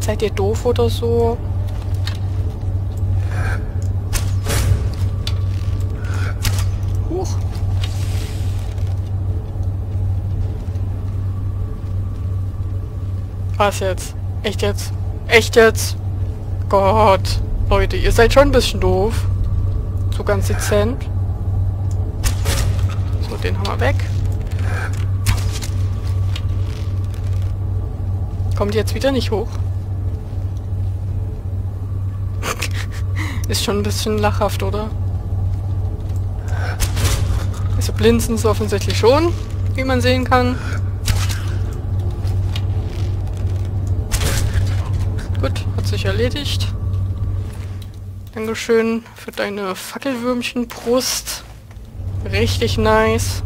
Seid ihr doof oder so? Huch. Was jetzt? Echt jetzt? Echt jetzt? Gott. Leute, ihr seid schon ein bisschen doof. So ganz dezent. So, den haben wir weg. Kommt jetzt wieder nicht hoch. Ist schon ein bisschen lachhaft, oder? Also blinzen sie offensichtlich schon, wie man sehen kann. Gut, hat sich erledigt. Dankeschön für deine Fackelwürmchenbrust. Richtig nice.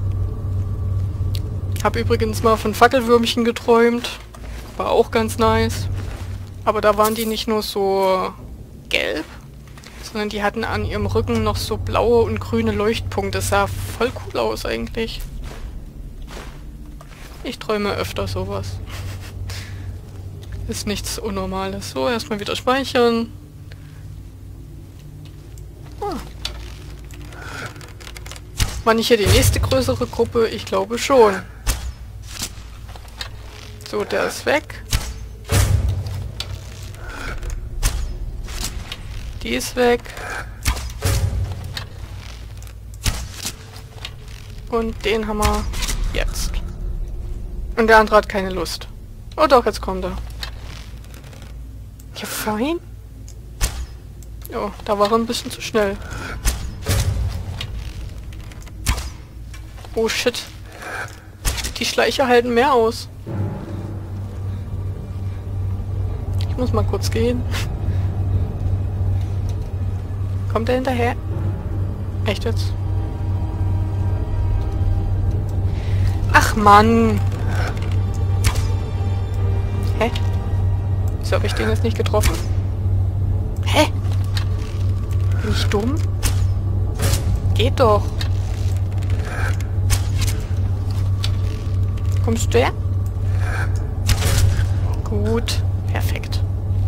Hab übrigens mal von Fackelwürmchen geträumt. War auch ganz nice. Aber da waren die nicht nur so gelb, sondern die hatten an ihrem Rücken noch so blaue und grüne Leuchtpunkte. Das sah voll cool aus eigentlich. Ich träume öfter sowas. Ist nichts Unnormales. So, erstmal wieder speichern. Ah. War nicht hier die nächste größere Gruppe? Ich glaube schon. So, der ist weg. Die ist weg. Und den haben wir jetzt. Und der andere hat keine Lust. Oh doch, jetzt kommt er. Ja, fein. Oh, da war er ein bisschen zu schnell. Oh shit. Die Schleicher halten mehr aus. Ich muss mal kurz gehen. Kommt er hinterher? Echt jetzt? Ach Mann! Hä? Wieso habe ich den jetzt nicht getroffen? Hä? Bin ich dumm? Geht doch. Kommst du her? Gut. Perfekt.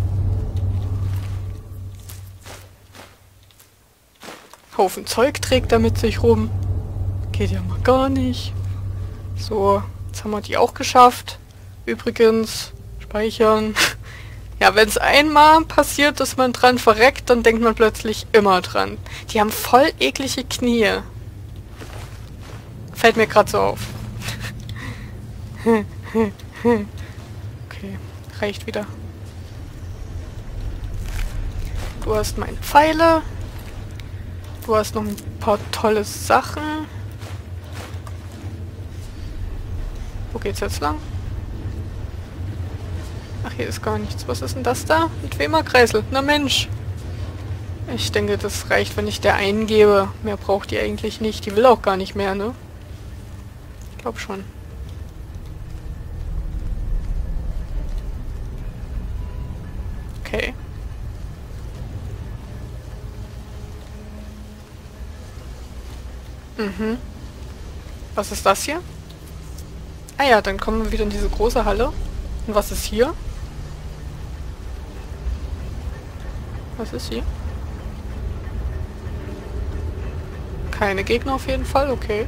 Haufen Zeug trägt er mit sich rum. Geht ja mal gar nicht. So, jetzt haben wir die auch geschafft. Übrigens, speichern. Ja, wenn es einmal passiert, dass man dran verreckt, dann denkt man plötzlich immer dran. Die haben voll eklige Knie. Fällt mir gerade so auf. Okay, reicht wieder. Du hast meine Pfeile. Du hast noch ein paar tolle Sachen. Wo geht's jetzt lang? Ach, hier ist gar nichts. Was ist denn das da? Ein Twemer-Kreisel. Na Mensch. Ich denke, das reicht, wenn ich der eingebe. Mehr braucht die eigentlich nicht. Die will auch gar nicht mehr, ne? Ich glaube schon. Okay. Mhm. Was ist das hier? Ah ja, dann kommen wir wieder in diese große Halle. Und was ist hier? Was ist hier? Keine Gegner auf jeden Fall, okay.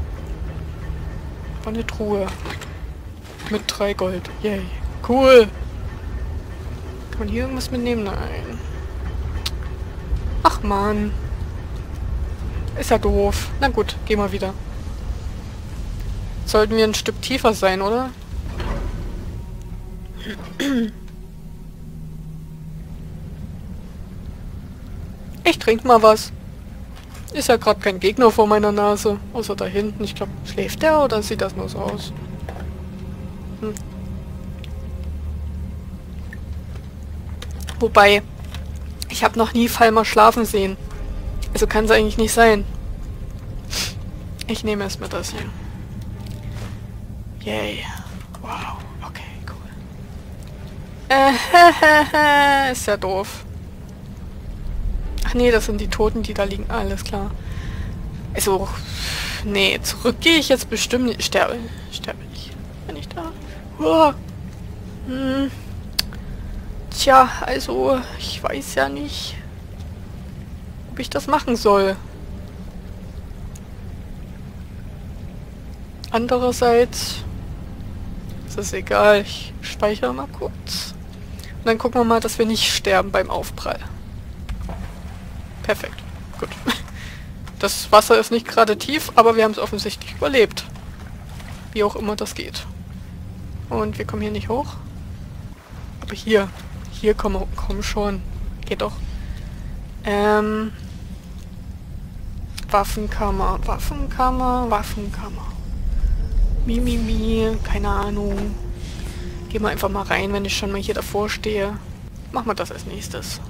Und eine Truhe. Mit 3 Gold. Yay. Cool. Kann man hier irgendwas mitnehmen? Nein. Ach man. Ist ja doof. Na gut, gehen wir wieder. Sollten wir ein Stück tiefer sein, oder? Ich trink mal was. Ist ja gerade kein Gegner vor meiner Nase. Außer da hinten. Ich glaube, schläft der oder sieht das nur so aus? Hm. Wobei, ich habe noch nie Falmer schlafen sehen. Also kann es eigentlich nicht sein. Ich nehme erstmal das hier. Yay. Wow. Okay, cool. Ist ja doof. Ach nee, das sind die Toten, die da liegen. Alles klar. Also, nee, zurück gehe ich jetzt bestimmt nicht. Sterbe ich. Bin ich da? Uah. Hm. Tja, also ich weiß ja nicht, ob ich das machen soll. Andererseits ist es egal, ich speichere mal kurz. Und dann gucken wir mal, dass wir nicht sterben beim Aufprall. Perfekt, gut. Das Wasser ist nicht gerade tief, aber wir haben es offensichtlich überlebt. Wie auch immer das geht. Und wir kommen hier nicht hoch. Aber hier komm schon. Geht doch. Waffenkammer. Keine Ahnung. Gehen wir einfach mal rein, wenn ich schon mal hier davor stehe. Machen wir das als nächstes.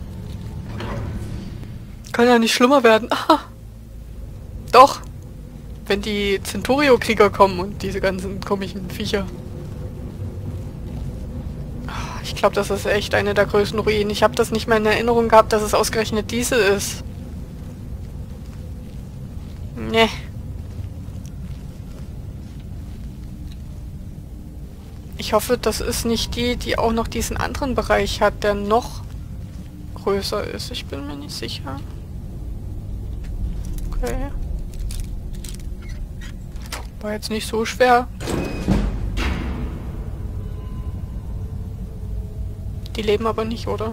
Kann ja nicht schlimmer werden. Aha. Doch. Wenn die Centurio-Krieger kommen und diese ganzen komischen Viecher. Ich glaube, das ist echt eine der größten Ruinen. Ich habe das nicht mehr in Erinnerung gehabt, dass es ausgerechnet diese ist. Ne. Ich hoffe, das ist nicht die auch noch diesen anderen Bereich hat, der noch größer ist. Ich bin mir nicht sicher. Okay. War jetzt nicht so schwer. Die leben aber nicht, oder?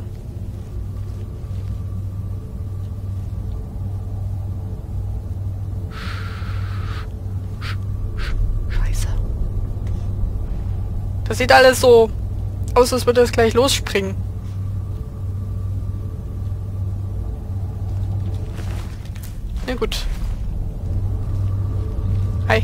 Scheiße. Das sieht alles so aus, als würde es gleich losspringen. Na gut. Hi.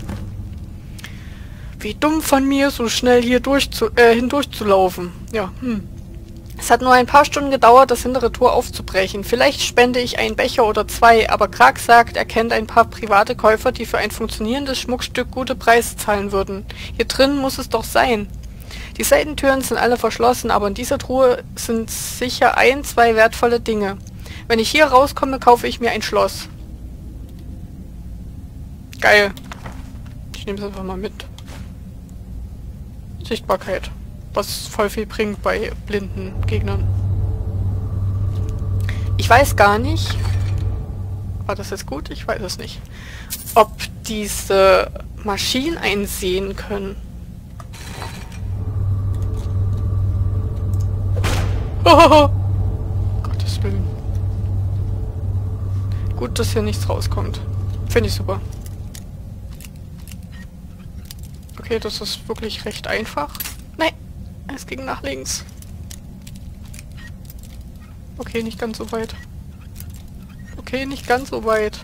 Wie dumm von mir, so schnell hier hindurchzulaufen. Ja, Es hat nur ein paar Stunden gedauert, das hintere Tor aufzubrechen. Vielleicht spende ich einen Becher oder zwei, aber Krag sagt, er kennt ein paar private Käufer, die für ein funktionierendes Schmuckstück gute Preise zahlen würden. Hier drin muss es doch sein. Die Seitentüren sind alle verschlossen, aber in dieser Truhe sind sicher zwei wertvolle Dinge. Wenn ich hier rauskomme, kaufe ich mir ein Schloss. Geil. Ich nehme es einfach mal mit. Sichtbarkeit. Was voll viel bringt bei blinden Gegnern. Ich weiß gar nicht. War das jetzt gut? Ich weiß es nicht. Ob diese Maschinen einsehen können. Oh, Gottes Willen. Gut, dass hier nichts rauskommt. Finde ich super. Okay, das ist wirklich recht einfach. Nein, es ging nach links. Okay, nicht ganz so weit. Okay, nicht ganz so weit.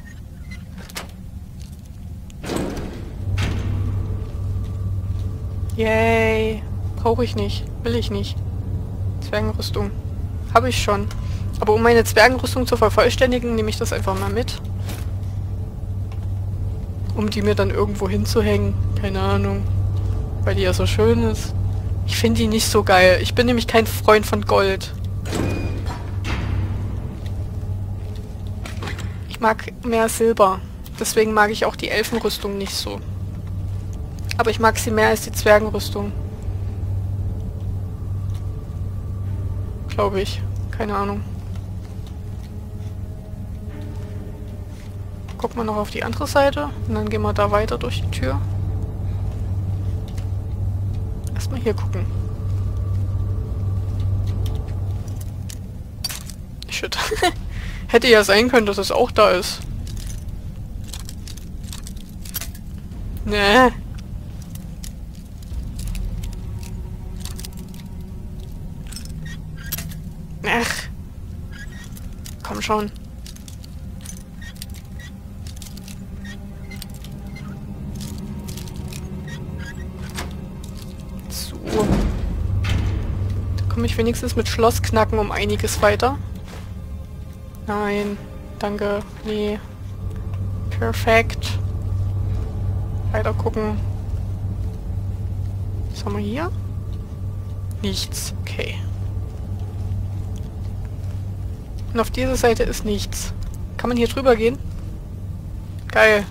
Yay. Brauche ich nicht. Will ich nicht. Zwergenrüstung. Habe ich schon. Aber um meine Zwergenrüstung zu vervollständigen, nehme ich das einfach mal mit. Um die mir dann irgendwo hinzuhängen. Keine Ahnung. Weil die ja so schön ist. Ich finde die nicht so geil. Ich bin nämlich kein Freund von Gold. Ich mag mehr Silber. Deswegen mag ich auch die Elfenrüstung nicht so. Aber ich mag sie mehr als die Zwergenrüstung. Glaube ich. Keine Ahnung. Gucken wir noch auf die andere Seite. Und dann gehen wir da weiter durch die Tür. Erstmal hier gucken. Shit. Hätte ja sein können, dass es auch da ist. Nee. Ach. Komm schon. So. Da komme ich wenigstens mit Schlossknacken um einiges weiter. Nein. Danke. Nee. Perfekt. Weiter gucken. Was haben wir hier? Nichts. Okay. Und auf dieser Seite ist nichts. Kann man hier drüber gehen? Geil.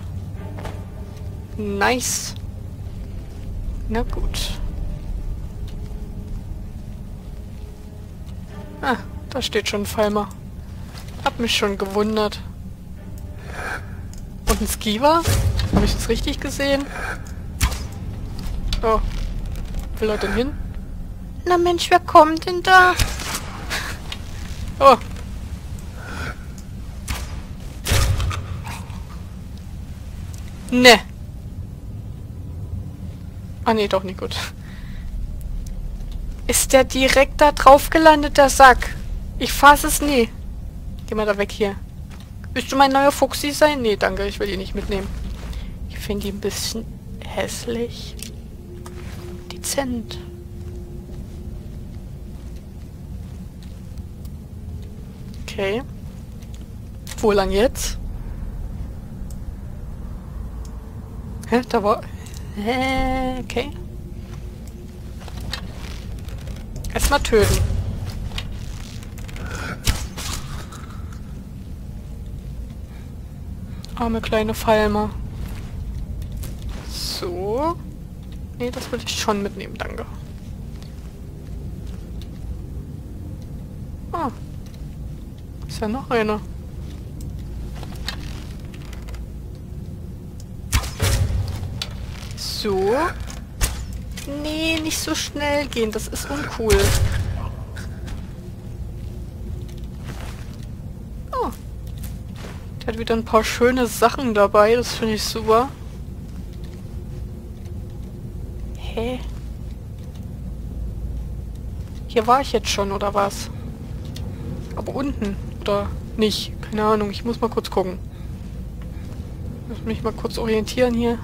Nice. Na gut. Ah, da steht schon ein Falmer. Hab mich schon gewundert. Und ein Skiver? Habe ich das richtig gesehen? Oh. Wo will er denn hin? Na Mensch, wer kommt denn da? Oh. Ne. Ah ne, doch nicht gut. Ist der direkt da drauf gelandet, der Sack? Ich fass es nie. Geh mal da weg hier. Willst du mein neuer Fuchsi sein? Nee, danke, ich will ihn nicht mitnehmen. Ich finde ihn ein bisschen hässlich. Dezent. Okay. Wo lang jetzt? Hä? Da war... okay. Erstmal töten. Arme kleine Falmer. So. Nee, das will ich schon mitnehmen, danke. Ah. Ist ja noch einer. So. Nee, nicht so schnell gehen, das ist uncool. Oh. Der hat wieder ein paar schöne Sachen dabei, das finde ich super. Hä? Hier war ich jetzt schon, oder was? Aber unten, oder nicht? Keine Ahnung, ich muss mal kurz gucken. Ich muss mich mal kurz orientieren hier.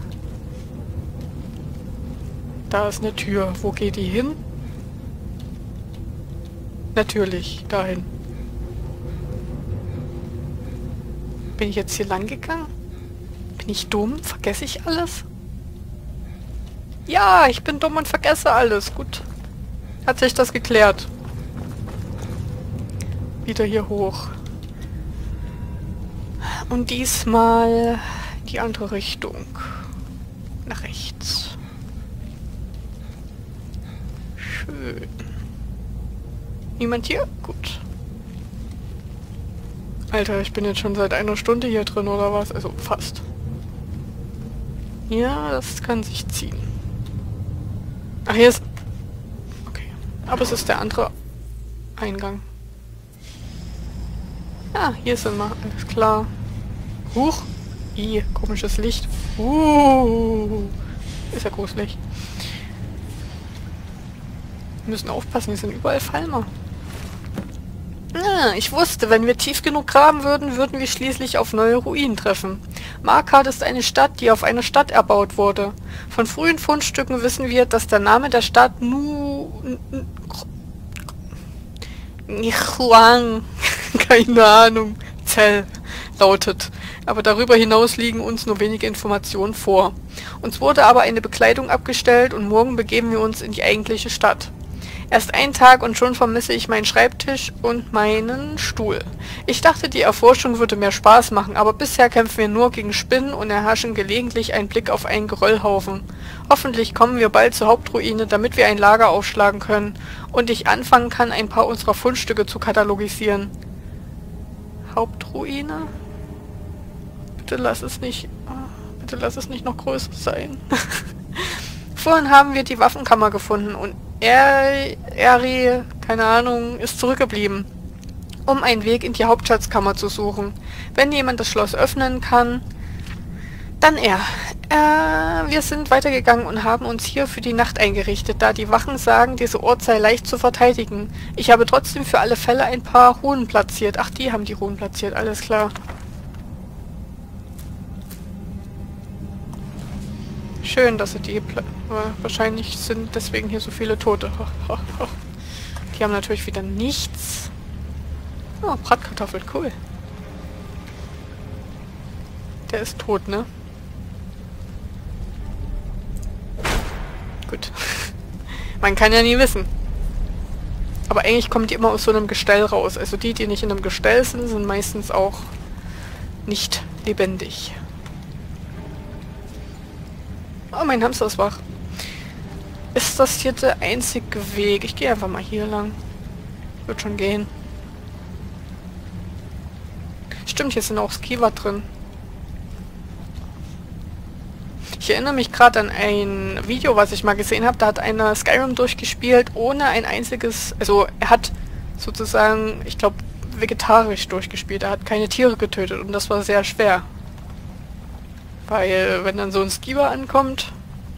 Da ist eine Tür. Wo geht die hin? Natürlich, dahin. Bin ich jetzt hier lang gegangen? Bin ich dumm? Vergesse ich alles? Ja, ich bin dumm und vergesse alles. Gut. Hat sich das geklärt. Wieder hier hoch. Und diesmal die andere Richtung. Nach rechts. Schön. Niemand hier? Gut. Alter, ich bin jetzt schon seit einer Stunde hier drin, oder was? Also fast. Ja, das kann sich ziehen. Ach, hier ist... Okay. Aber es ist der andere Eingang. Ah, hier sind wir. Alles klar. Huch. Komisches Licht. Ist ja gruselig. Wir müssen aufpassen, hier sind überall Falmer. Ah, ich wusste, wenn wir tief genug graben würden, würden wir schließlich auf neue Ruinen treffen. Markard ist eine Stadt, die auf einer Stadt erbaut wurde. Von frühen Fundstücken wissen wir, dass der Name der Stadt Nichuang, keine Ahnung, Zell lautet. Aber darüber hinaus liegen uns nur wenige Informationen vor. Uns wurde aber eine Bekleidung abgestellt und morgen begeben wir uns in die eigentliche Stadt. Erst ein Tag und schon vermisse ich meinen Schreibtisch und meinen Stuhl. Ich dachte, die Erforschung würde mehr Spaß machen, aber bisher kämpfen wir nur gegen Spinnen und erhaschen gelegentlich einen Blick auf einen Geröllhaufen. Hoffentlich kommen wir bald zur Hauptruine, damit wir ein Lager aufschlagen können und ich anfangen kann, ein paar unserer Fundstücke zu katalogisieren. Hauptruine? Bitte lass es nicht noch größer sein. Vorhin haben wir die Waffenkammer gefunden und Eri, keine Ahnung, ist zurückgeblieben, um einen Weg in die Hauptschatzkammer zu suchen. Wenn jemand das Schloss öffnen kann, dann er. Wir sind weitergegangen und haben uns hier für die Nacht eingerichtet, da die Wachen sagen, dieser Ort sei leicht zu verteidigen. Ich habe trotzdem für alle Fälle ein paar Runen platziert. Ach, die haben die Runen platziert, alles klar. Schön, dass sie die... wahrscheinlich sind deswegen hier so viele Tote. Die haben natürlich wieder nichts. Oh, Bratkartoffeln, cool. Der ist tot, ne? Gut. Man kann ja nie wissen. Aber eigentlich kommen die immer aus so einem Gestell raus. Also die nicht in einem Gestell sind, sind meistens auch nicht lebendig. Oh, mein Hamster ist wach. Ist das hier der einzige Weg? Ich gehe einfach mal hier lang. Wird schon gehen. Stimmt, hier sind auch Skiver drin. Ich erinnere mich gerade an ein Video, was ich mal gesehen habe. Da hat einer Skyrim durchgespielt, ohne ein einziges... Also er hat sozusagen, ich glaube, vegetarisch durchgespielt. Er hat keine Tiere getötet und das war sehr schwer. Weil, wenn dann so ein Skiver ankommt...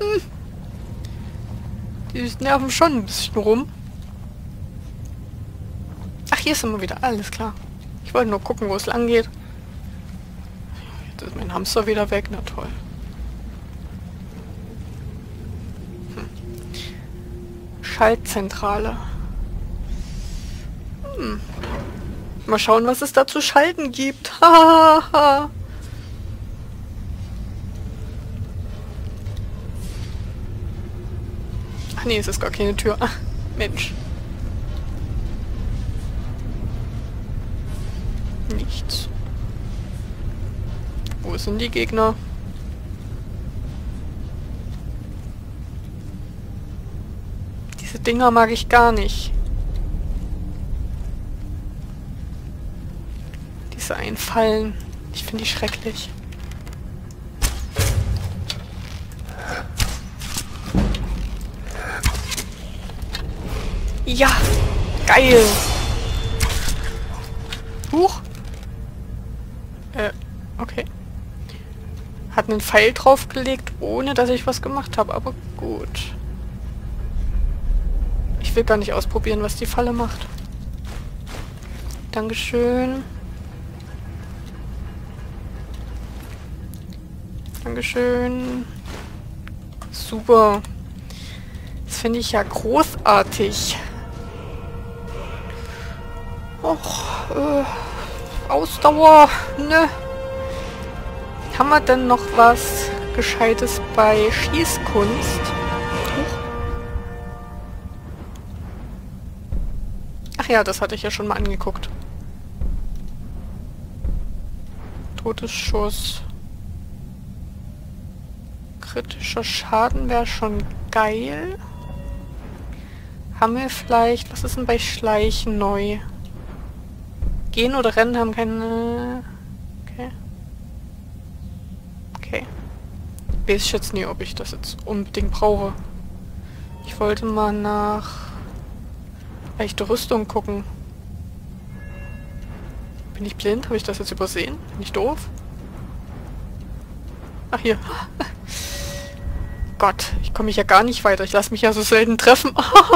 die nerven schon ein bisschen rum. Ach, hier sind wir wieder. Alles klar. Ich wollte nur gucken, wo es lang geht. Jetzt ist mein Hamster wieder weg. Na toll. Schaltzentrale. Mal schauen, was es da zu schalten gibt. Hahaha. Ach nee, es ist gar keine Tür. Ach, Mensch. Nichts. Wo sind die Gegner? Diese Dinger mag ich gar nicht. Diese Einfallen. Ich finde die schrecklich. Ja! Geil! Huch! Okay. Hat einen Pfeil draufgelegt, ohne dass ich was gemacht habe, aber gut. Ich will gar nicht ausprobieren, was die Falle macht. Dankeschön. Dankeschön. Super. Das finde ich ja großartig. Och, Ausdauer, ne? Haben wir denn noch was Gescheites bei Schießkunst? Ach ja, das hatte ich ja schon mal angeguckt. Todesschuss. Kritischer Schaden wäre schon geil. Haben wir vielleicht... Was ist denn bei Schleichen neu? Gehen oder Rennen haben keine... Okay. Okay. Ich weiß jetzt nie, ob ich das jetzt unbedingt brauche. Ich wollte mal nach... echte Rüstung gucken. Bin ich blind? Habe ich das jetzt übersehen? Bin ich doof? Ach, hier. Gott, ich komme mich ja gar nicht weiter. Ich lasse mich ja so selten treffen.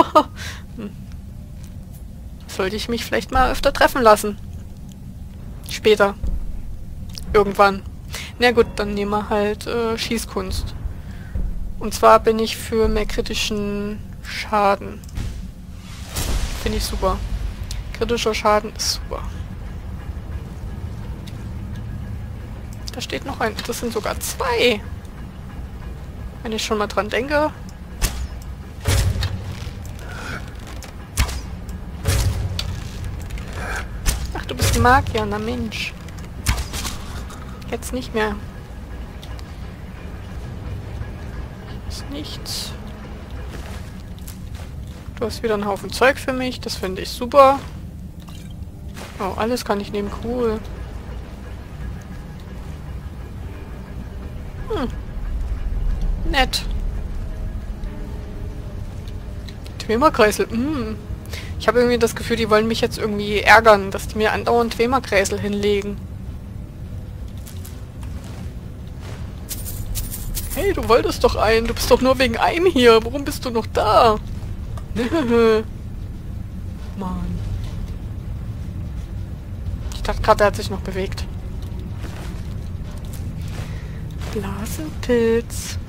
Sollte ich mich vielleicht mal öfter treffen lassen. Später. Irgendwann. Na gut, dann nehmen wir halt Schießkunst. Und zwar bin ich für mehr kritischen Schaden. Finde ich super. Kritischer Schaden ist super. Da steht noch ein... Das sind sogar zwei. Wenn ich schon mal dran denke. Ach, du bist ein Magier, na Mensch. Jetzt nicht mehr. Ist nichts. Du hast wieder einen Haufen Zeug für mich. Das finde ich super. Oh, alles kann ich nehmen. Cool. Nett. Twemerkreisel. Ich habe irgendwie das Gefühl, die wollen mich jetzt irgendwie ärgern, dass die mir andauernd Twemerkreisel hinlegen. Hey, du wolltest doch einen. Du bist doch nur wegen einem hier. Warum bist du noch da? Mann. Ich dachte gerade, er hat sich noch bewegt. Blasenpilz.